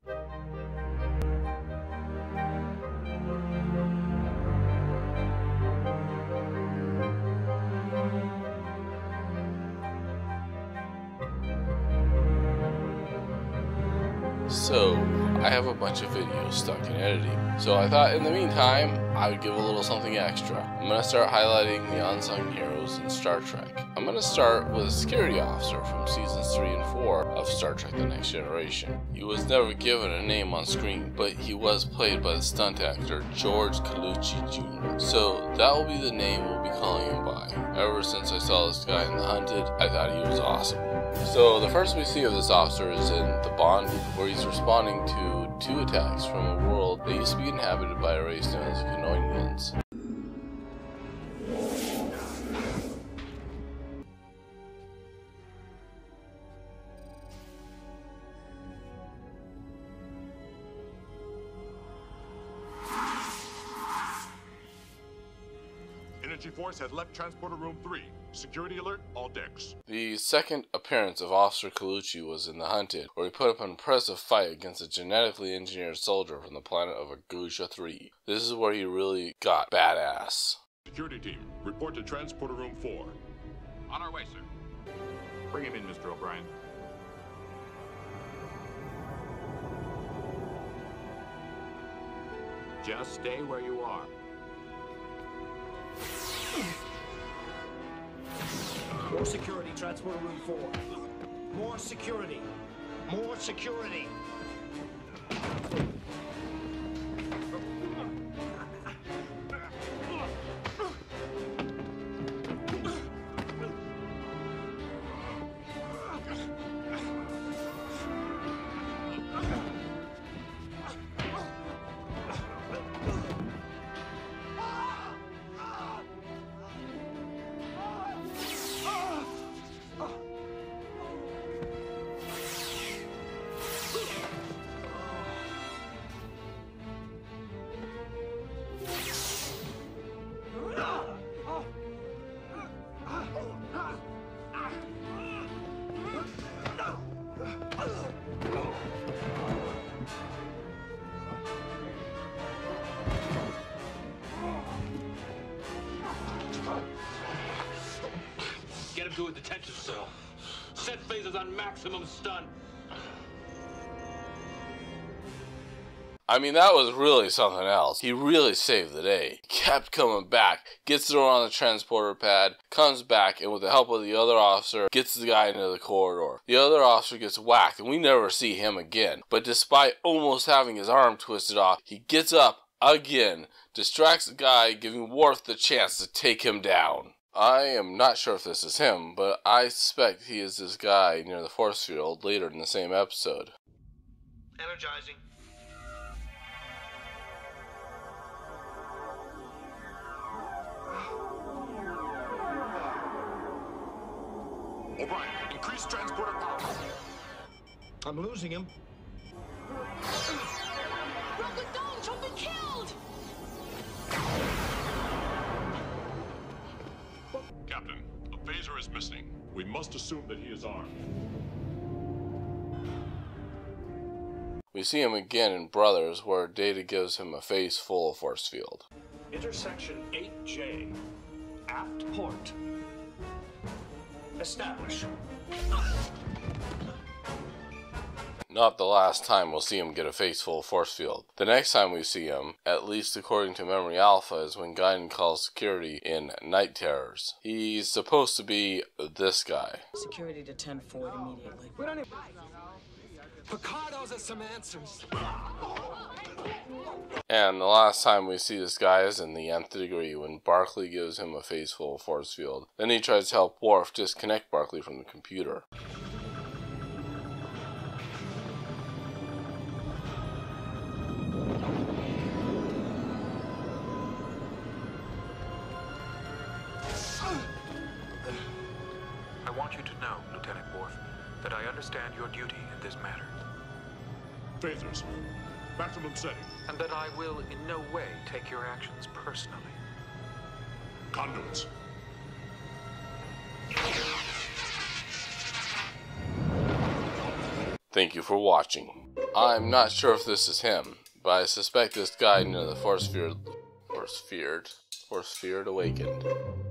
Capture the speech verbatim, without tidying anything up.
So, I have a bunch of videos stuck in editing, so I thought in the meantime, I would give a little something extra. I'm going to start highlighting the unsung heroes in Star Trek. I'm going to start with a security officer from seasons three and four of Star Trek The Next Generation. He was never given a name on screen, but he was played by the stunt actor George Colucci Junior So that will be the name we'll be calling him by. Ever since I saw this guy in The Hunted, I thought he was awesome. So the first we see of this officer is in The Bond, where he's responding to two attacks from a world that used to be inhabited by a race known as Canonians. Energy Force has left Transporter Room three. Security alert, all decks. The second appearance of Officer Colucci was in The Hunted, where he put up an impressive fight against a genetically engineered soldier from the planet of Aguja three. This is where he really got badass. Security team, report to Transporter Room four. On our way, sir. Bring him in, Mister O'Brien. Just stay where you are. More security, Transporter Room four. More security. More security. Get him to a detention cell. Set phasers on maximum stun. I mean, that was really something else. He really saved the day. He kept coming back, gets thrown on the transporter pad, comes back, and with the help of the other officer, gets the guy into the corridor. The other officer gets whacked, and we never see him again. But despite almost having his arm twisted off, he gets up again, distracts the guy, giving Worf the chance to take him down. I am not sure if this is him, but I suspect he is this guy near the force field later in the same episode. Energizing. O'Brien, increase transporter power. I'm losing him. Robert Dodge, I've been killed! Captain, a phaser is missing. We must assume that he is armed. We see him again in Brothers, where Data gives him a face full of force field. Intersection eight J. Aft port. Establish. Not the last time we'll see him get a face full of force field. The next time we see him, at least according to Memory Alpha, is when Guinan calls security in Night Terrors. He's supposed to be this guy. Security to ten forward immediately. We don't even... Picard owes us some answers. And the last time we see this guy is in the nth degree, when Barclay gives him a face full of force field. Then he tries to help Worf disconnect Barclay from the computer. I want you to know, Lieutenant Worf, that I understand your duty in this matter. Phasers, maximum setting. And that I will in no way take your actions personally. Conduits. Thank you for watching. I'm not sure if this is him, but I suspect this guy near the force field, force feared, force feared awakened.